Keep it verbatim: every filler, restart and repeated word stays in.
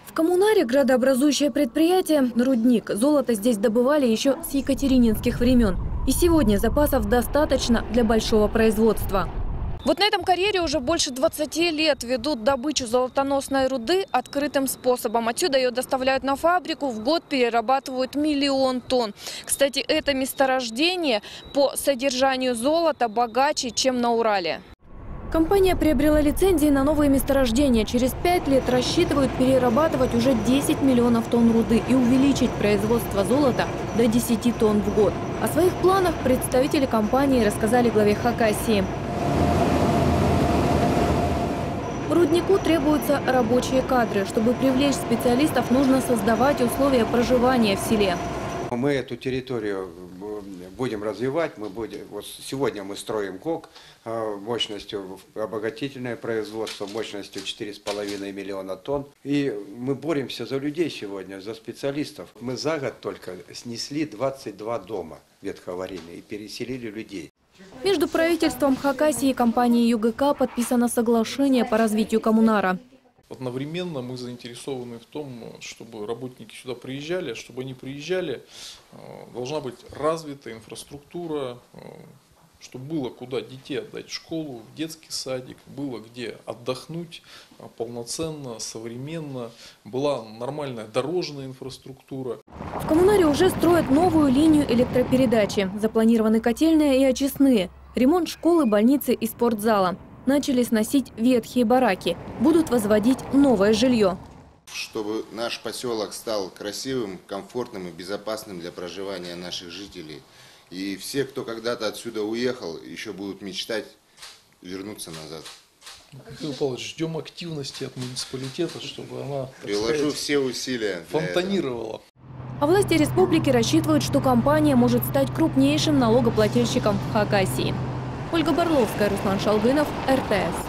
В коммунаре градообразующее предприятие «Рудник». Золото здесь добывали еще с екатерининских времен. И сегодня запасов достаточно для большого производства. Вот на этом карьере уже больше двадцати лет ведут добычу золотоносной руды открытым способом. Отсюда ее доставляют на фабрику, в год перерабатывают миллион тонн. Кстати, это месторождение по содержанию золота богаче, чем на Урале. Компания приобрела лицензии на новые месторождения. Через пять лет рассчитывают перерабатывать уже десять миллионов тонн руды и увеличить производство золота до десяти тонн в год. О своих планах представители компании рассказали главе Хакасии. Руднику требуются рабочие кадры. Чтобы привлечь специалистов, нужно создавать условия проживания в селе. Мы эту территорию будем развивать. Мы будем, вот сегодня мы строим КОК мощностью обогатительное производство, мощностью четыре с половиной миллиона тонн. И мы боремся за людей сегодня, за специалистов. Мы за год только снесли двадцать два дома ветхоаварийные и переселили людей. Между правительством Хакасии и компанией ЮГК подписано соглашение по развитию коммунара. Одновременно мы заинтересованы в том, чтобы работники сюда приезжали. Чтобы они приезжали, должна быть развита инфраструктура, чтобы было куда детей отдать в школу, в детский садик, было где отдохнуть полноценно, современно, была нормальная дорожная инфраструктура. В коммунаре уже строят новую линию электропередачи. Запланированы котельные и очистные. Ремонт школы, больницы и спортзала. Начали сносить ветхие бараки. Будут возводить новое жилье. Чтобы наш поселок стал красивым, комфортным и безопасным для проживания наших жителей. И все, кто когда-то отсюда уехал, еще будут мечтать вернуться назад. Михаил Павлович, ждем активности от муниципалитета, чтобы она, приложу сказать, все усилия, фонтанировала. А власти республики рассчитывают, что компания может стать крупнейшим налогоплательщиком в Хакасии. Ольга Барловская, Руслан Шалгынов, эр тэ эс.